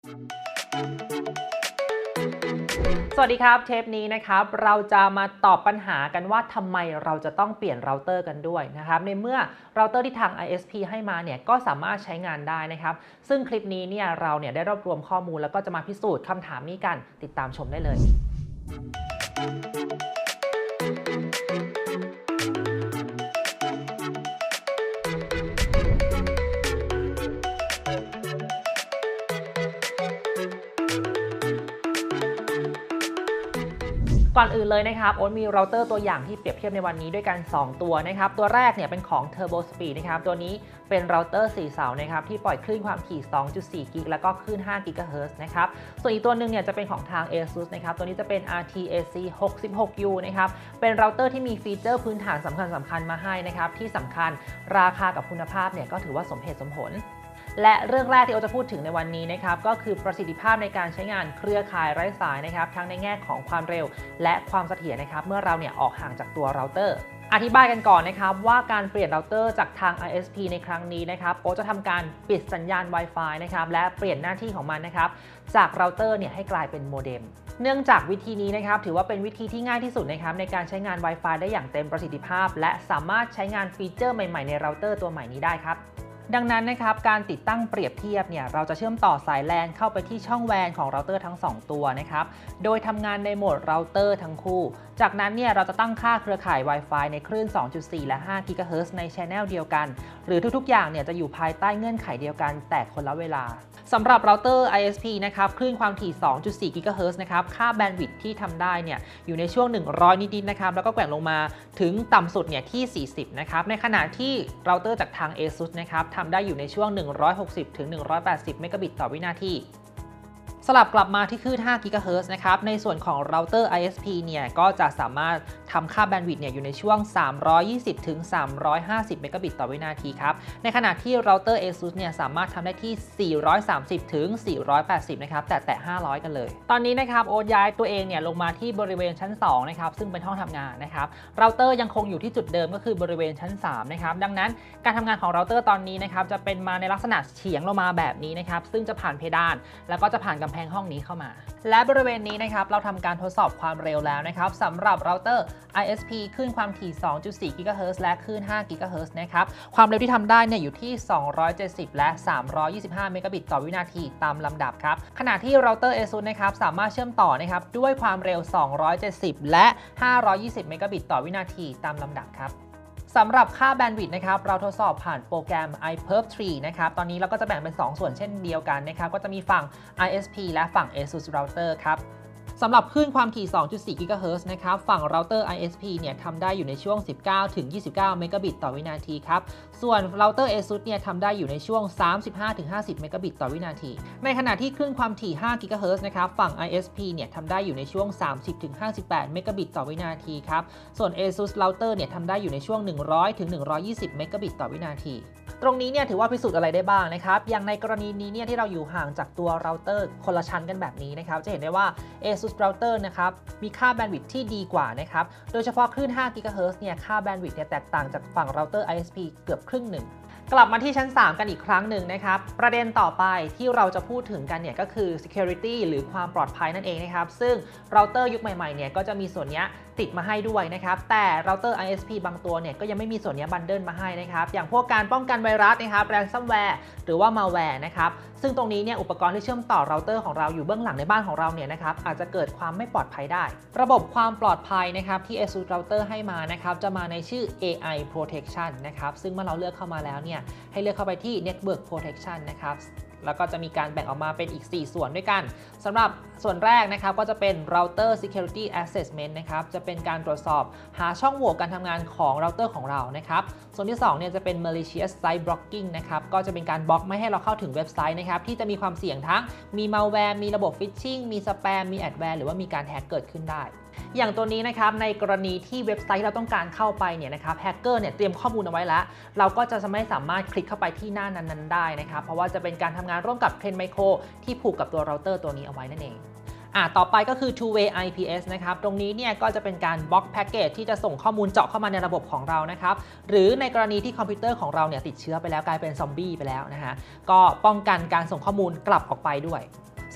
สวัสดีครับเทปนี้นะครับเราจะมาตอบปัญหากันว่าทำไมเราจะต้องเปลี่ยนเราเตอร์กันด้วยนะครับในเมื่อเราเตอร์ที่ทาง ISP ให้มาเนี่ยก็สามารถใช้งานได้นะครับซึ่งคลิปนี้เนี่ยเราได้รวบรวมข้อมูลแล้วก็จะมาพิสูจน์คำถามนี้กันติดตามชมได้เลยก่อนอื่นเลยนะครับโอ๊ตมีเราเตอร์ตัวอย่างที่เปรียบเทียบในวันนี้ด้วยกัน2ตัวนะครับตัวแรกเนี่ยเป็นของ Turbo Speed นะครับตัวนี้เป็นเราเตอร์4เสานะครับที่ปล่อยคลื่นความถี่ 2.4 กิกแล้วก็คลื่น5 กิกะเฮิรตซ์นะครับส่วนอีกตัวหนึ่งเนี่ยจะเป็นของทาง ASUS นะครับตัวนี้จะเป็น RTAC 66U นะครับเป็นเราเตอร์ที่มีฟีเจอร์พื้นฐานสำคัญมาให้นะครับที่สำคัญราคากับคุณภาพเนี่ยก็ถือว่าสมเหตุสมผลและเรื่องแรกที่เราจะพูดถึงในวันนี้นะครับก็คือประสิทธิภาพในการใช้งานเครือข่ายไร้สายนะครับทั้งในแง่ของความเร็วและความเสถียรนะครับเมื่อเราออกห่างจากตัวเราเตอร์อธิบายกันก่อนนะครับว่าการเปลี่ยนเราเตอร์จากทาง ISP ในครั้งนี้นะครับโอจะทำการปิดสัญญาณ Wi-Fi นะครับและเปลี่ยนหน้าที่ของมันนะครับจากเราเตอร์ให้กลายเป็นโมเด็มเนื่องจากวิธีนี้นะครับถือว่าเป็นวิธีที่ง่ายที่สุดนะครับในการใช้งาน Wi-Fi ได้อย่างเต็มประสิทธิภาพและสามารถใช้งานฟีเจอร์ใหม่ๆในเราเตอร์ตัวใหม่นี้ได้ครับดังนั้นนะครับการติดตั้งเปรียบเทียบเราจะเชื่อมต่อสาย LAN เข้าไปที่ช่อง WAN ของเราเตอร์ทั้ง2ตัวนะครับโดยทำงานในโหมดเราเตอร์ทั้งคู่จากนั้นเราจะตั้งค่าเครือข่าย Wi-Fi ในคลื่น 2.4 และ5 GHz ใน Channel เดียวกันหรือทุกๆอย่างจะอยู่ภายใต้เงื่อนไขเดียวกันแต่คนละเวลาสำหรับเราเตอร์ ISP นะครับคลื่นความถี่ 2.4 GHz นะครับค่าแบนด์วิดท์ที่ทำได้อยู่ในช่วง100นิดๆนะครับแล้วก็แกว่งลงมาถึงต่ำสุดที่40นะครับในขณะที่เราเตอร์จากทาง ASUS นะครับทำได้อยู่ในช่วง160 ถึง 180 เมกะบิตต่อวินาทีสลับกลับมาที่คลื่น5 GHz นะครับในส่วนของเราเตอร์ ISP ก็จะสามารถทำค่าแบนด์วิดท์อยู่ในช่วง320 ถึง 350 เมกะบิตต่อวินาทีครับในขณะที่เราเตอร์ ASUS สามารถทำได้ที่430 ถึง 480 นะครับแต่500 กันเลยตอนนี้นะครับโอ๊ตย้ายตัวเองลงมาที่บริเวณชั้น2นะครับซึ่งเป็นห้องทำงานนะครับเราเตอร์ยังคงอยู่ที่จุดเดิมก็คือบริเวณชั้น3นะครับดังนั้นการทำงานของเราเตอร์ตอนนี้นะครับจะเป็นมาในลักษณะเฉียงลงมาแบบนี้นะครับซึ่งจะผ่านเพดานแล้วก็จะผ่านกำแพงห้องนี้เข้ามาและบริเวณนี้นะครับเราทำการทดสอบความเร็วแล้วนะครับสำหรับเราเตอร์ ISP คลื่นความถี่ 2.4 GHz และคลื่น5 GHz นะครับความเร็วที่ทำได้อยู่ที่270และ325 เมกะบิตต่อวินาทีตามลำดับครับขณะที่เราเตอร์ ASUS นะครับสามารถเชื่อมต่อนะครับด้วยความเร็ว270และ520 เมกะบิตต่อวินาทีตามลำดับครับสำหรับค่าแบนด์วิดท์นะครับเราทดสอบผ่านโปรแกรม iPerf3 นะครับตอนนี้เราก็จะแบ่งเป็น2ส่วนเช่นเดียวกันนะครับก็จะมีฝั่ง ISP และฝั่ง ASUS Router ครับสำหรับคลื่นความถี่ 2.4 GHz นะครับฝั่งเราเตอร์ ISP ทำได้อยู่ในช่วง19 ถึง 29 เมกะบิตต่อวินาทีครับส่วนเราเตอร์ ASUS ทำได้อยู่ในช่วง35 ถึง 50 เมกะบิตต่อวินาทีในขณะที่คลื่นความถี่5 GHz นะครับฝั่ง ISP ทำได้อยู่ในช่วง30 ถึง 58 เมกะบิตต่อวินาทีครับส่วน ASUS Router ทำได้อยู่ในช่วง100 ถึง 120 เมกะบิตต่อวินาทีตรงนี้ถือว่าพิสูจน์อะไรได้บ้างนะครับอย่างในกรณีนี้ที่เราอยู่ห่างจากตัวเราเตอร์คนละชั้นกันแบบนี้นะครับจะเห็นได้ว่า ASUS Router นะครับมีค่าแบนด์วิดท์ที่ดีกว่านะครับโดยเฉพาะคลื่น5 GHz ค่าแบนด์วิดท์แตกต่างจากฝั่งเราเตอร์ ISP เกือบครึ่งหนึ่งกลับมาที่ชั้น3กันอีกครั้งหนึ่งนะครับประเด็นต่อไปที่เราจะพูดถึงกันก็คือ security หรือความปลอดภัยนั่นเองนะครับซึ่งเราเตอร์ยุคใหม่ๆก็จะมีส่วนนี้ติดมาให้ด้วยนะครับแต่เราเตอร์ ISP บางตัวก็ยังไม่มีส่วนนี้บันเดิลมาให้นะครับอย่างพวกการป้องกันไวรัสนะครับ ransomware หรือว่า malware นะครับซึ่งตรงนี้อุปกรณ์ที่เชื่อมต่อเราเตอร์ของเราอยู่เบื้องหลังในบ้านของเรานะครับอาจจะเกิดความไม่ปลอดภัยได้ระบบความปลอดภัยนะครับที่ ASUS Router ให้มานะครับจะมาในชื่อ AI Protection นะครับซึ่งเมื่อเราเลือกเข้ามาแล้วให้เลือกเข้าไปที่ Network Protection นะครับแล้วก็จะมีการแบ่งออกมาเป็นอีก4ส่วนด้วยกันสำหรับส่วนแรกนะครับก็จะเป็น Router Security Assessment นะครับจะเป็นการตรวจสอบหาช่องโหว่การทำงานของเราเตอร์ของเรานะครับส่วนที่2จะเป็น Malicious Site Blocking นะครับก็จะเป็นการบล็อกไม่ให้เราเข้าถึงเว็บไซต์นะครับที่จะมีความเสี่ยงทั้งมี malware มีระบบ phishing มีสแปมมี adware หรือว่ามีการแฮกเกิดขึ้นได้อย่างตัวนี้นะครับในกรณีที่เว็บไซต์ที่เราต้องการเข้าไปนะครับแฮกเกอร์เตรียมข้อมูลเอาไว้แล้วเราก็จะไม่สามารถคลิกเข้าไปที่หน้านั้นๆได้นะครับเพราะว่าจะเป็นการทำงานร่วมกับ Trend Micro ที่ผูกกับตัวเราเตอร์ตัวนี้เอาไว้นั่นเองต่อไปก็คือ two-way IPS นะครับตรงนี้ก็จะเป็นการบล็อกแพ็กเกจที่จะส่งข้อมูลเจาะเข้ามาในระบบของเรานะครับหรือในกรณีที่คอมพิวเตอร์ของเราติดเชื้อไปแล้วกลายเป็นซอมบี้ไปแล้วนะฮะก็ป้องกันการส่งข้อมูลกลับออกไปด้วย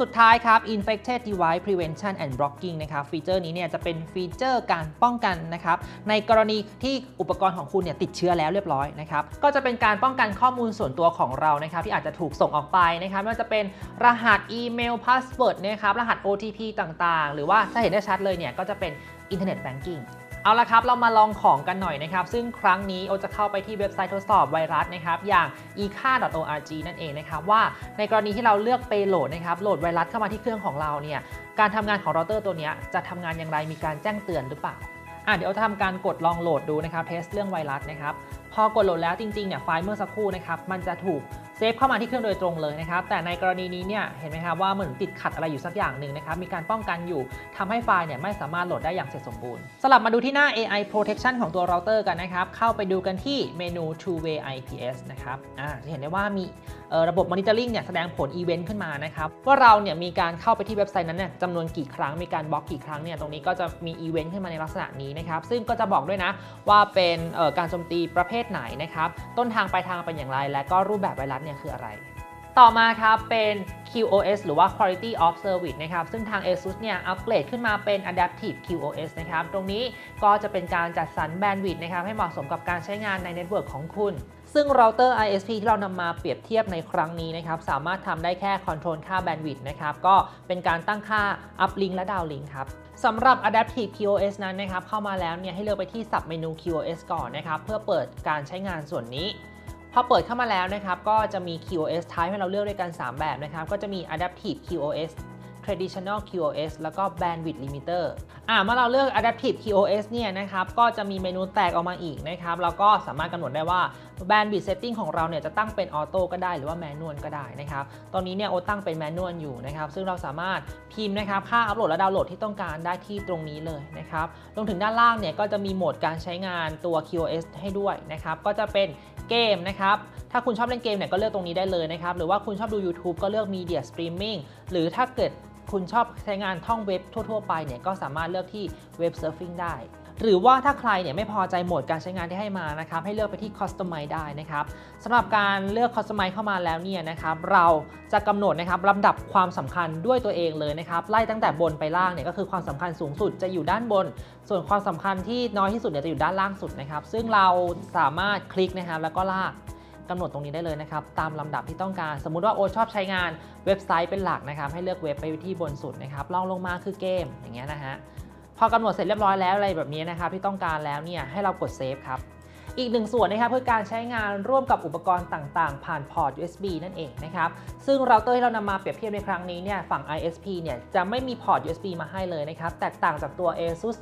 สุดท้ายครับ infected device prevention and blocking นะครับฟีเจอร์นี้เนี่ยจะเป็นฟีเจอร์การป้องกันนะครับในกรณีที่อุปกรณ์ของคุณเนี่ยติดเชื้อแล้วเรียบร้อยนะครับก็จะเป็นการป้องกันข้อมูลส่วนตัวของเรานะครับที่อาจจะถูกส่งออกไปนะครับไม่ว่าจะเป็นรหัสอีเมลพาสเวิร์ดนะครับรหัส OTP ต่างๆหรือว่าถ้าเห็นได้ชัดเลยเนี่ยก็จะเป็น Internet Bankingเอาละครับเรามาลองของกันหน่อยนะครับซึ่งครั้งนี้โอจะเข้าไปที่เว็บไซต์ทดสอบไวรัสนะครับอย่าง eka.org นั่นเองนะครับว่าในกรณีที่เราเลือกไปโหลดนะครับโหลดไวรัสเข้ามาที่เครื่องของเราเนี่ยการทำงานของเราเตอร์ตัวนี้จะทำงานอย่างไรมีการแจ้งเตือนหรือเปล่าเดี๋ยวจะทำการกดลองโหลดดูนะครับเทสเรื่องไวรัสนะครับพอกดโหลดแล้วจริงๆเนี่ยไฟล์เมื่อสักครู่นะครับมันจะถูกเซฟเข้ามาที่เครื่องโดยตรงเลยนะครับแต่ในกรณีนี้เนี่ยเห็นไหมครับว่าเหมือนติดขัดอะไรอยู่สักอย่างหนึ่งนะครับมีการป้องกันอยู่ทำให้ไฟล์เนี่ยไม่สามารถโหลดได้อย่างเสร็จสมบูรณ์สลับมาดูที่หน้า AI Protection ของตัวเราเตอร์กันนะครับเข้าไปดูกันที่เมนู Two-way IPS นะครับจะเห็นได้ว่ามีระบบ Monitoring เนี่ยแสดงผลอีเวนต์ขึ้นมานะครับว่าเราเนี่ยมีการเข้าไปที่เว็บไซต์นั้นเนี่ยจำนวนกี่ครั้งมีการบล็อกกี่ครั้งเนี่ยตรงนี้ก็จะมีอีเวนต์ขึ้นมาในลักษณะนี้นะครับซึ่งก็จะบอกด้วยนะว่าเป็นการโจมตีประเภทไหนนะครับต้นทางปลายทางเป็นอย่างไรและก็รูปแบบไวรัสเนี่ยคืออะไรต่อมาครับเป็น QoS หรือว่า Quality of Service นะครับซึ่งทาง ASUS เนี่ยอัปเกรดขึ้นมาเป็น Adaptive QoS นะครับตรงนี้ก็จะเป็นการจัดสรรแบนด์วิดต์นะครับให้เหมาะสมกับการใช้งานในเน็ตเวิร์กของคุณซึ่งเราเตอร์ ISP ที่เรานำมาเปรียบเทียบในครั้งนี้นะครับสามารถทำได้แค่คอนโทรลค่าแบนด์วิดต์นะครับก็เป็นการตั้งค่า Up Link และ Down Link ครับสำหรับ Adaptive QoS นั้นนะครับเข้ามาแล้วเนี่ยให้เลือกไปที่ Sub เมนู QoS ก่อนนะครับเพื่อเปิดการใช้งานส่วนนี้พอเปิดเข้ามาแล้วนะครับก็จะมี QoS Type ให้เราเลือกด้วยกัน3แบบนะครับก็จะมี Adaptive QoS Traditional QoS แล้วก็ Bandwidth Limiter เมื่อเราเลือก Adaptive QoS เนี่ยนะครับก็จะมีเมนูแตกออกมาอีกนะครับแล้วก็สามารถกำหนดได้ว่า Bandwidth Setting ของเราเนี่ยจะตั้งเป็น Auto ก็ได้หรือว่า Manual ก็ได้นะครับตอนนี้เนี่ยโอตั้งเป็น Manual อยู่นะครับซึ่งเราสามารถพิมพ์นะครับค่าอัปโหลดและดาวน์โหลดที่ต้องการได้ที่ตรงนี้เลยนะครับรวมถึงด้านล่างเนี่ยก็จะมีโหมดการใช้งานตัว QoS ให้ด้วยนะครับก็จะเป็นเกมนะครับถ้าคุณชอบเล่นเกมเนี่ยก็เลือกตรงนี้ได้เลยนะครับหรือว่าคุณชอบดู YouTube ก็เลือก Media Streaming หรือถ้าเกิดคุณชอบใช้งานท่องเว็บทั่วๆไปเนี่ยก็สามารถเลือกที่ Web Surfing ได้หรือว่าถ้าใครเนี่ยไม่พอใจโหมดการใช้งานที่ให้มานะครับให้เลือกไปที่ Customize ได้นะครับสำหรับการเลือก Customize เข้ามาแล้วเนี่ยนะครับเราจะกำหนดนะครับลำดับความสำคัญด้วยตัวเองเลยนะครับไล่ตั้งแต่บนไปล่างเนี่ยก็คือความสำคัญสูงสุดจะอยู่ด้านบนส่วนความสำคัญที่น้อยที่สุดเนี่ยจะอยู่ด้านล่างสุดนะครับซึ่งเราสามารถคลิกนะครับแล้วก็ลากกำหนดตรงนี้ได้เลยนะครับตามลำดับที่ต้องการสมมุติว่าโอชอบใช้งานเว็บไซต์เป็นหลักนะครับให้เลือกเว็บไปที่บนสุดนะครับรองลงมาคือเกมอย่างเงี้ยนะฮะพอกำหนดเสร็จเรียบร้อยแล้วอะไรแบบนี้นะครับที่ต้องการแล้วเนี่ยให้เรากดเซฟครับอีกหนึ่งส่วนนะครับเพื่อการใช้งานร่วมกับอุปกรณ์ต่างๆผ่านพอร์ต USB นั่นเองนะครับซึ่งเราเตอร์ที่เรานำมาเปรียบเทียบในครั้งนี้เนี่ยฝั่ง ISP เนี่ยจะไม่มีพอร์ต USB มาให้เลยนะครับแตกต่างจากตัว ASUS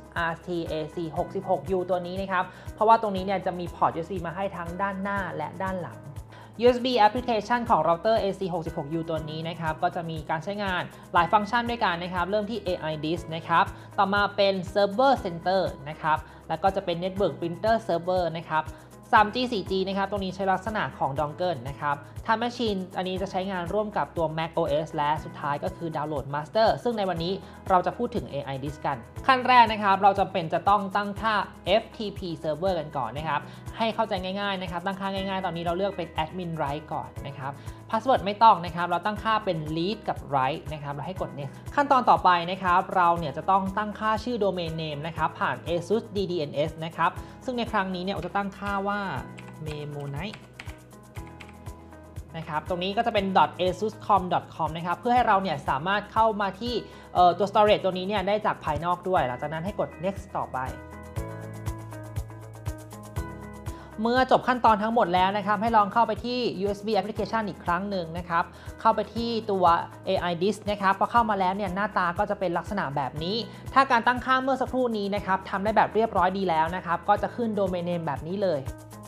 RT-AC66U ตัวนี้นะครับเพราะว่าตรงนี้เนี่ยจะมีพอร์ต USB มาให้ทั้งด้านหน้าและด้านหลังUSB application ของเราเตอร์ AC66U ตัวนี้นะครับก็จะมีการใช้งานหลายฟังก์ชันด้วยกันนะครับเริ่มที่ AI Disk นะครับต่อมาเป็น Server Center นะครับแล้วก็จะเป็น Network Printer Server นะครับ 3G 4G นะครับตรงนี้ใช้ลักษณะของ Dongle นะครับ Time Machine อันนี้จะใช้งานร่วมกับตัว Mac OS และสุดท้ายก็คือ Download Master ซึ่งในวันนี้เราจะพูดถึง AI Disk กันขั้นแรกนะครับเราจำเป็นจะต้องตั้งค่า FTP Server กันก่อนนะครับให้เข้าใจง่ายๆนะครับตั้งค่าง่ายๆตอนนี้เราเลือกเป็น Admin Right ก่อนนะครับพาสเวิร์ดไม่ต้องนะครับเราตั้งค่าเป็น Read กับ Write นะครับเราให้กด Next ขั้นตอนต่อไปนะครับเราเนี่ยจะต้องตั้งค่าชื่อ Domain Name นะครับผ่าน ASUS DDNS นะครับซึ่งในครั้งนี้เนี่ยเราจะตั้งค่าว่า Memonite นะครับตรงนี้ก็จะเป็น .asuscom.com นะครับเพื่อให้เราเนี่ยสามารถเข้ามาที่ตัว storage ตัวนี้เนี่ยได้จากภายนอกด้วยหลังจากนั้นให้กด next ต่อไปเมื่อจบขั้นตอนทั้งหมดแล้วนะครับให้ลองเข้าไปที่ USB application อีกครั้งหนึ่งนะครับเข้าไปที่ตัว AI Disk นะครับพอเข้ามาแล้วเนี่ยหน้าตาก็จะเป็นลักษณะแบบนี้ถ้าการตั้งค่าเมื่อสักครู่นี้นะครับทำได้แบบเรียบร้อยดีแล้วนะครับก็จะขึ้น Domain Name แบบนี้เลย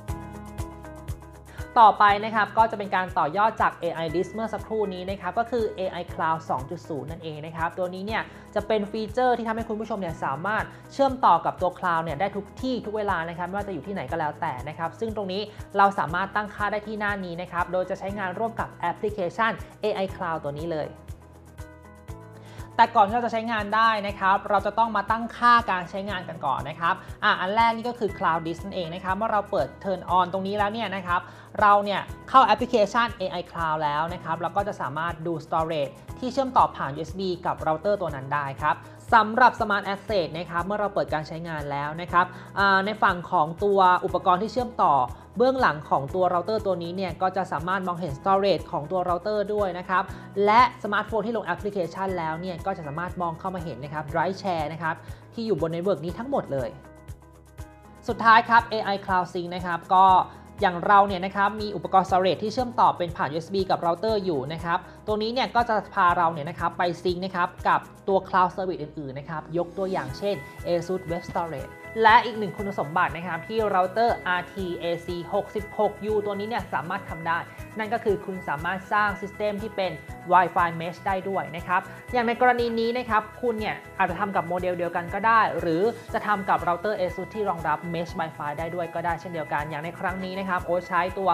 ต่อไปนะครับก็จะเป็นการต่อยอดจาก AI Disk เมื่อสักครู่นี้นะครับก็คือ AI Cloud 2.0 นั่นเองนะครับตัวนี้เนี่ยจะเป็นฟีเจอร์ที่ทำให้คุณผู้ชมเนี่ยสามารถเชื่อมต่อกับตัว Cloud เนี่ยได้ทุกที่ทุกเวลานะครับไม่ว่าจะอยู่ที่ไหนก็แล้วแต่นะครับซึ่งตรงนี้เราสามารถตั้งค่าได้ที่หน้านี้นะครับโดยจะใช้งานร่วมกับแอปพลิเคชัน AI Cloud ตัวนี้เลยแต่ก่อนที่เราจะใช้งานได้นะครับเราจะต้องมาตั้งค่าการใช้งานกันก่อนนะครับอันแรกนี่ก็คือ Cloud Disk นั่นเองนะครับเมื่อเราเปิด Turn on ตรงนี้แล้วเนี่ยนะครับเราเนี่ยเข้าแอปพลิเคชัน AI Cloud แล้วนะครับเราก็จะสามารถดู Storage ที่เชื่อมต่อผ่าน USB กับเราเตอร์ตัวนั้นได้ครับสำหรับ Smart Access นะครับเมื่อเราเปิดการใช้งานแล้วนะครับในฝั่งของตัวอุปกรณ์ที่เชื่อมต่อเบื้องหลังของตัวเราเตอร์ตัวนี้เนี่ยก็จะสามารถมองเห็น storage ของตัวเราเตอร์ด้วยนะครับและสมาร์ทโฟนที่ลงแอปพลิเคชันแล้วเนี่ยก็จะสามารถมองเข้ามาเห็นนะครับ Drive Share นะครับที่อยู่บนเน็ตเวิร์กนี้ทั้งหมดเลยสุดท้ายครับ AI Cloud Sync นะครับก็อย่างเราเนี่ยนะครับมีอุปกรณ์ storage ที่เชื่อมต่อเป็นผ่าน USB กับเราเตอร์อยู่นะครับตัวนี้เนี่ยก็จะพาเราเนี่ยนะครับไปซิงค์นะครับกับตัว Cloud Service อื่นๆนะครับยกตัวอย่างเช่น ASUS Web Storage และอีกหนึ่งคุณสมบัตินะครับที่เราเตอร์ RTAC66U ตัวนี้เนี่ยสามารถทำได้นั่นก็คือคุณสามารถสร้างซิสเต็มที่เป็น Wi-Fi Mesh ได้ด้วยนะครับอย่างในกรณีนี้นะครับคุณเนี่ยอาจจะทำกับโมเดลเดียวกันก็ได้หรือจะทำกับเราเตอร์ ASUS ที่รองรับ Mesh Wi-Fi ได้ด้วยก็ได้เช่นเดียวกันอย่างในครั้งนี้นะครับโอ๊ตใช้ตัว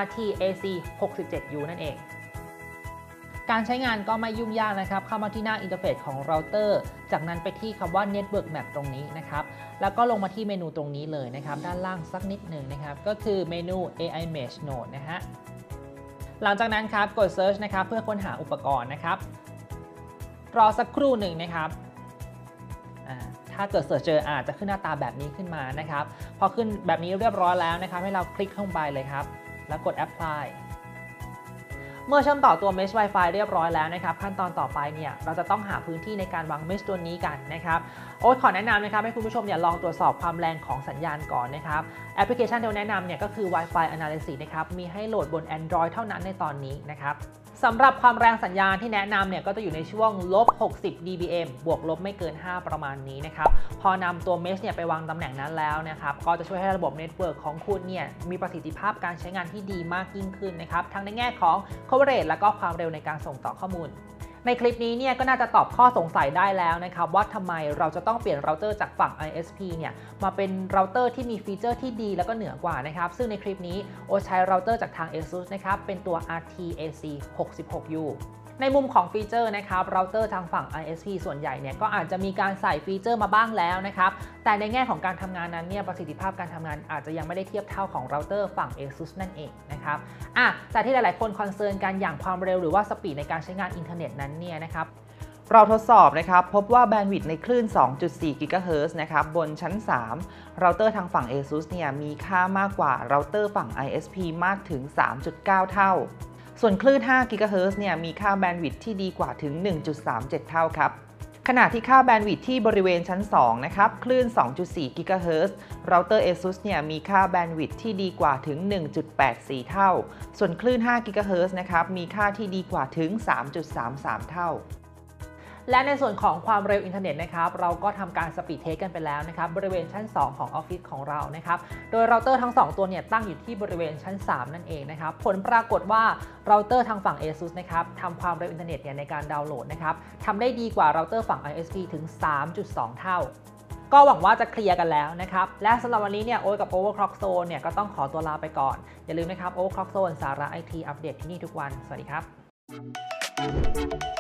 RTAC67U นั่นเองการใช้งานก็ไม่ยุ่งยากนะครับเข้ามาที่หน้าอินเทอร์เฟซของเราเตอร์จากนั้นไปที่คำว่า Network Map ตรงนี้นะครับแล้วก็ลงมาที่เมนูตรงนี้เลยนะครับด้านล่างสักนิดหนึ่งนะครับก็คือเมนู AI Mesh Node นะฮะหลังจากนั้นครับกด Search นะครับเพื่อค้นหาอุปกรณ์นะครับรอสักครู่หนึ่งนะครับถ้าเกิด Search เจออาจจะขึ้นหน้าตาแบบนี้ขึ้นมานะครับพอขึ้นแบบนี้เรียบร้อยแล้วนะครับให้เราคลิกเข้าไปเลยครับแล้วกด Applyเมื่อเชื่อมต่อตัว Mesh Wi-Fi เรียบร้อยแล้วนะครับขั้นตอนต่อไปเนี่ยเราจะต้องหาพื้นที่ในการวาง Mesh ตัวนี้กันนะครับโอ๊ตขอแนะนำนะครับให้คุณผู้ชมเนี่ยลองตรวจสอบความแรงของสัญญาณก่อนนะครับแอปพลิเคชันที่แนะนำเนี่ยก็คือ Wi-Fi Analysis นะครับมีให้โหลดบน Android เท่านั้นในตอนนี้นะครับสำหรับความแรงสัญญาณที่แนะนำเนี่ยก็จะอยู่ในช่วงลบ60 dBm บวกลบไม่เกิน5ประมาณนี้นะครับพอนำตัว Mesh เนี่ยไปวางตำแหน่งนั้นแล้วนะครับก็จะช่วยให้ระบบเน็ตเวิร์กของคุณเนี่ยมีประสิทธิภาพการใช้งานที่ดีมากยิ่งขึ้นนะครับทั้งในแง่ของ coverage และก็ความเร็วในการส่งต่อข้อมูลในคลิปนี้เนี่ยก็น่าจะตอบข้อสงสัยได้แล้วนะครับว่าทำไมเราจะต้องเปลี่ยนเราเตอร์จากฝั่ง ISP เนี่ยมาเป็นเราเตอร์ที่มีฟีเจอร์ที่ดีแล้วก็เหนือกว่านะครับซึ่งในคลิปนี้โอใช้เราเตอร์จากทาง ASUS นะครับเป็นตัว RTAC66U ในมุมของฟีเจอร์นะครับเราเตอร์ทางฝั่ง ISP ส่วนใหญ่เนี่ยก็อาจจะมีการใส่ฟีเจอร์มาบ้างแล้วนะครับแต่ในแง่ของการทำงานนั้นเนี่ยประสิทธิภาพการทำงานอาจจะยังไม่ได้เทียบเท่าของเราเตอร์ฝั่ง ASUS นั่นเองนะครับแต่ที่หลายๆคนคอนเซิร์นกันอย่างความเร็วหรือว่าสปีดในการใช้งานอินเทอร์เน็ตนั้นเนี่ยนะครับเราทดสอบนะครับพบว่าแบนด์วิดต์ในคลื่น 2.4 GHz นะครับบนชั้น 3 เราเตอร์ทางฝั่ง ASUS เนี่ยมีค่ามากกว่าเราเตอร์ฝั่ง ISP มากถึง 3.9 เท่าส่วนคลื่น 5 GHz เนี่ยมีค่าแบนด์วิดต์ที่ดีกว่าถึง 1.37 เท่าครับขณะที่ค่าแบนด์วิดต์ที่บริเวณชั้น 2 นะครับคลื่น 2.4 GHz เราเตอร์ ASUS เนี่ยมีค่าแบนด์วิดต์ที่ดีกว่าถึง 1.84 เท่าส่วนคลื่น 5 GHz นะครับมีค่าที่ดีกว่าถึง 3.33 เท่าและในส่วนของความเร็วอินเทอร์เน็ตนะครับเราก็ทำการสปีดเทสกันไปแล้วนะครับบริเวณชั้น 2 ของออฟฟิศของเรานะครับโดยเราเตอร์ทั้ง2ตัวเนี่ยตั้งอยู่ที่บริเวณชั้น 3 นั่นเองนะครับผลปรากฏว่าเราเตอร์ทางฝั่ง ASUS นะครับทำความเร็วอินเทอร์เน็ตเนี่ยในการดาวน์โหลดนะครับทำได้ดีกว่าเราเตอร์ฝั่ง ISP ถึง 3.2 เท่าก็หวังว่าจะเคลียร์กันแล้วนะครับและสำหรับวันนี้เนี่ยโอ๊ตกับ Overclock Zone เนี่ยก็ต้องขอตัวลาไปก่อนอย่าลืมนะครับ Overclock Zone สาระ IT อัปเดตที่นี่ทุกวันสวัสดีครับ